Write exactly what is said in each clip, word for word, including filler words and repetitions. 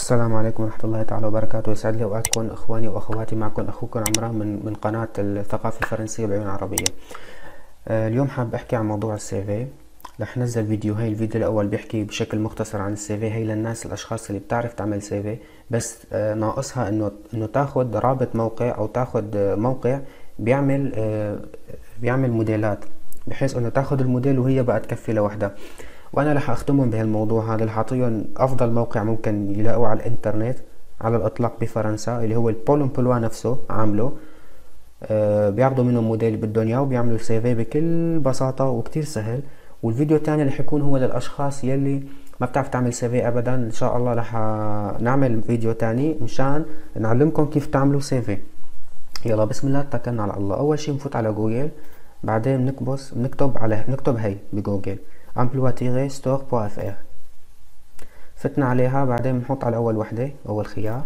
السلام عليكم ورحمة الله تعالى وبركاته. يسعد لي أوقاتكم إخواني وأخواتي. معكم أخوكم عمران من من قناة الثقافة الفرنسية بعيون عربية. آه اليوم حاب أحكي عن موضوع السي في. رح نزل فيديو. هاي الفيديو الأول بيحكي بشكل مختصر عن السي في. هاي للناس الأشخاص اللي بتعرف تعمل سي في بس آه ناقصها إنه إنه تاخد رابط موقع أو تاخد آه موقع بيعمل آه بيعمل موديلات، بحيث إنه تاخد الموديل وهي بقى تكفي لوحدها. وانا رح اخدمهم بهالموضوع هذا. رح اعطيهم افضل موقع ممكن يلاقوه على الانترنت على الاطلاق بفرنسا، اللي هو البول امبلوا نفسه عامله. أه بياخدوا منه موديل بدهم اياه وبيعملوا سي في بكل بساطه وكتير سهل. والفيديو الثاني رح يكون هو للاشخاص يلي ما بتعرف تعمل سي في ابدا. ان شاء الله رح نعمل فيديو ثاني مشان نعلمكم كيف تعملوا سي في. يلا بسم الله اتكلنا على الله. اول شي بنفوت على جوجل، بعدين بنكبس بنكتب على بنكتب هي بجوجل emploi-store.fr. فتنا عليها، بعدين بنحط على اول وحده اول خيار،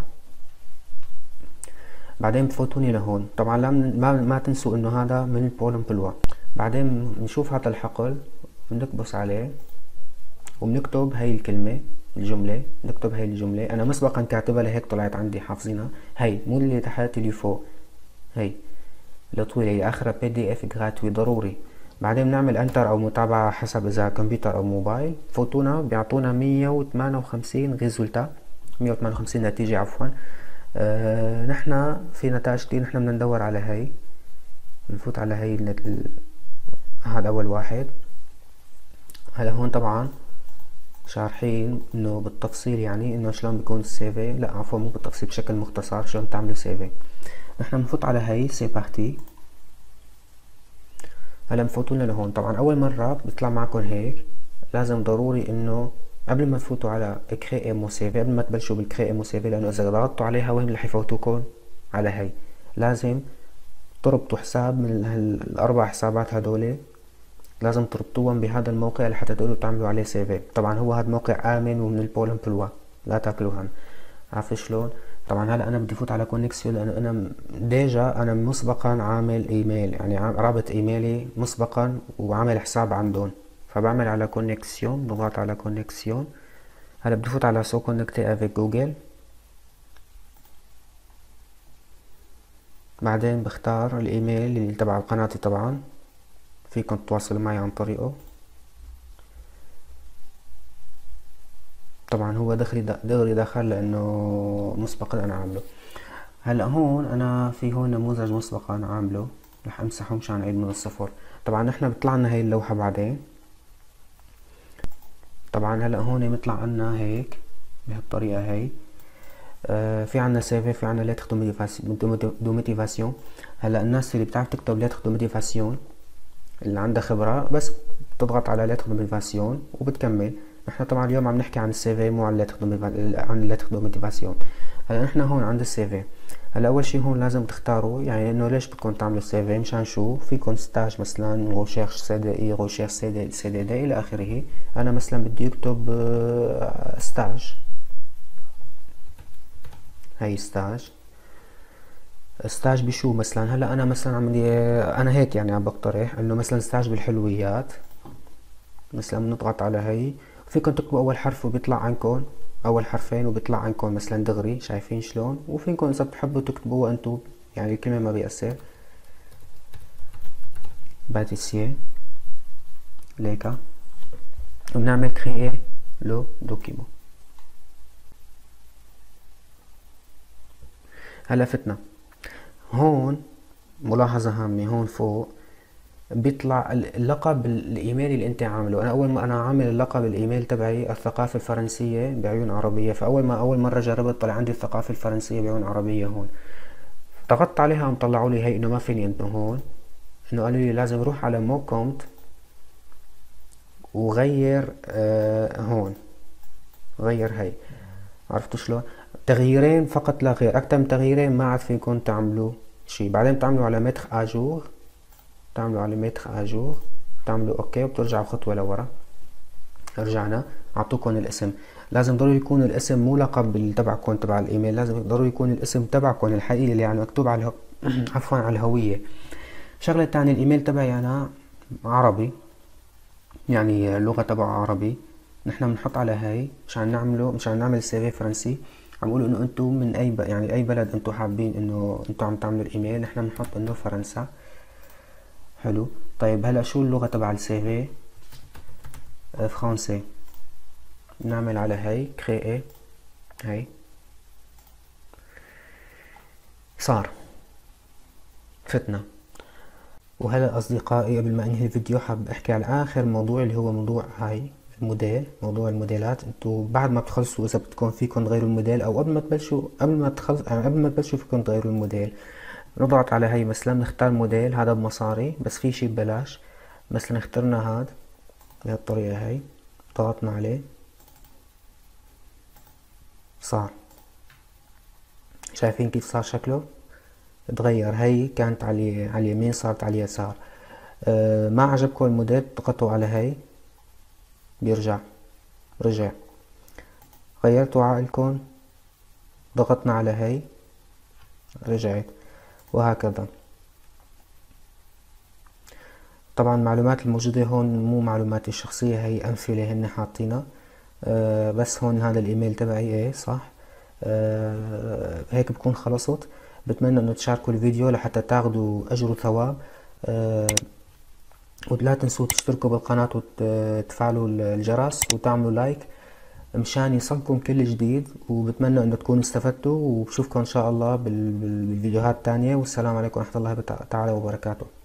بعدين بفوتوني لهون. طبعا لا ما, ما تنسوا انه هذا من بول امبلوا. بعدين بنشوف هذا الحقل، بنكبس عليه وبنكتب هاي الكلمه الجمله. نكتب هاي الجمله، انا مسبقا كاتبها لهيك طلعت عندي حافظينها. هاي مو اللي تحت اللي فوق، هاي الطويله اللي اخرها بي دي اف جراتوي ضروري. بعدين بنعمل انتر او متابعة حسب اذا كمبيوتر او موبايل. فوتونا بيعطونا مية وثمانية وخمسين ريزولتا، مية وثمانية وخمسين نتيجة عفوا. أه نحنا في نتائج كتير. نحنا بدنا ندور على هاي، بنفوت على هاي ال... هذا اول واحد. هلا هون طبعا شارحين انه بالتفصيل، يعني انه شلون بيكون السي في. لا عفوا مو بالتفصيل، بشكل مختصر شلون تعملوا سي في. نحنا بنفوت على هاي سي بارتي. هلا بفوتوا لنا لهون. طبعا اول مره بيطلع معكم هيك، لازم ضروري انه قبل ما تفوتوا على كريي مو سي في، قبل ما تبلشوا بالكريي مو سي في، لانه اذا ضغطتوا عليها وين رح يفوتوكم على هي. لازم تربطوا حساب من الاربع حسابات هدول، لازم تربطوهم بهذا الموقع لحتى تقدروا تعملوا عليه سي في. طبعا هو هذا موقع امن ومن البول امبلوا، لا تاكلوا هم. عارف شلون؟ طبعا هلا انا بدي فوت على كونكسيون، لانه انا ديجا انا مسبقا عامل ايميل، يعني رابط ايميلي مسبقا وعامل حساب عندهم. فبعمل على كونكسيون، بضغط على كونكسيون. هلا بدي فوت على سو كونكتي افيك جوجل، بعدين بختار الايميل اللي تبع قناتي. طبعا فيكم تتواصلوا معي عن طريقه. طبعا هو دغري دغري دخل لانه مسبقا انا عامله. هلا هون انا في هون نموذج مسبقا انا عامله، رح امسحه مشان اعيد من الصفر. طبعا نحن بيطلع لنا هاي اللوحه بعدين. طبعا هلا هون بيطلع لنا هيك بهالطريقه هي. آه في عنا سي في، في عنا ليتر دو موتيفاسيون. هلا الناس اللي بتعرف تكتب ليتر دو موتيفاسيون، اللي عندها خبره، بس بتضغط على ليتر دو موتيفاسيون وبتكمل. نحن طبعا اليوم عم نحكي عن السي في مو عن ليتر دو عن الليتر دو موتيفاسيون. هلا نحن هون عند السي في. هلا اول شي هون لازم تختاروا، يعني انه ليش بدكم تعملوا سي في. مشان شو؟ فيكم ستاج مثلا، روشيرش سي دي اي، روشيرش سي دي سي دي دي الى اخره. انا مثلا بدي اكتب ستاج، هاي ستاج. ستاج بشو مثلا؟ هلا انا مثلا عم انا هيك يعني عم بقترح انه مثلا ستاج بالحلويات مثلا. بنضغط على هي، فيكم تكتبوا اول حرف وبيطلع عندكم اول حرفين وبيطلع عندكم مثلا دغري. شايفين شلون؟ وفيكم اذا بتحبوا تكتبوها انتم، يعني الكلمه ما بيأثر. باتيسير ليكا. وبنعمل كريي لو دوكيمون. هلا فتنا هون ملاحظه هامه، هون فوق بيطلع اللقب الايميلي اللي انت عامله. انا اول ما انا عامل اللقب الايميل تبعي الثقافه الفرنسيه بعيون عربيه. فاول ما اول مره جربت طلع عندي الثقافه الفرنسيه بعيون عربيه. هون ضغطت عليها قام طلعوا لي هي انه ما فيني انه هون، انه قالوا لي لازم اروح على مو كونت وغير آه هون غير هي. عرفتوا شلون؟ تغييرين فقط لا غير، اكثر من تغييرين ما عاد فيكم تعملوا شي. بعدين تعملوا على متر اجور، تعملوا على متر اجور، تعملوا اوكي وبترجعوا خطوه لورا. رجعنا اعطوكم الاسم. لازم ضروري يكون الاسم مو لقب تبعكم تبع الايميل، لازم ضروري يكون الاسم تبعكم الحقيقي اللي يعني مكتوب على عفوا على الهويه. شغله تانية، الايميل تبعي انا عربي، يعني اللغه تبعه عربي. نحن بنحط على هاي مشان نعمله مشان نعمل سي في فرنسي. عم قولوا انه انتم من اي ب... يعني اي بلد انتم حابين انه انتم عم تعملوا الايميل، نحن بنحط انه فرنسا. حلو. طيب هلا شو اللغة تبع السي في؟ فرنسي. نعمل على هي كريئي، هي صار فتنا. وهلا اصدقائي قبل ما انهي الفيديو حاب احكي على اخر موضوع اللي هو موضوع هاي الموديل، موضوع الموديلات. انتوا بعد ما بتخلصوا اذا بدكم فيكم تغيروا الموديل، او قبل ما تبلشوا قبل ما تخلص يعني قبل ما تبلشوا فيكم تغيروا الموديل. نضغط على هاي مثلا، نختار موديل هذا بمصاري بس في شي ببلاش. مثلا اخترنا هاد بهالطريقة هاي، ضغطنا عليه صار. شايفين كيف صار شكله؟ تغير. هي كانت على على اليمين صارت على اليسار. أه ما عجبكم الموديل ضغطوا على هي بيرجع، رجع. غيرتوا عقلكم ضغطنا على هي رجعت، وهكذا. طبعا المعلومات الموجودة هون مو معلوماتي الشخصية، هي أمثلة هن حاطينها. أه بس هون هذا الإيميل تبعي، ايه صح. أه هيك بكون خلصت. بتمنى انه تشاركوا الفيديو لحتى تاخدوا أجر وثواب. أه ولا تنسوا تشتركوا بالقناة وتفعلوا الجرس وتعملوا لايك مشان يصلكم كل جديد. وبتمنى انه تكونوا استفدتوا، وبشوفكم ان شاء الله بالفيديوهات التانية. والسلام عليكم ورحمة الله تعالى وبركاته.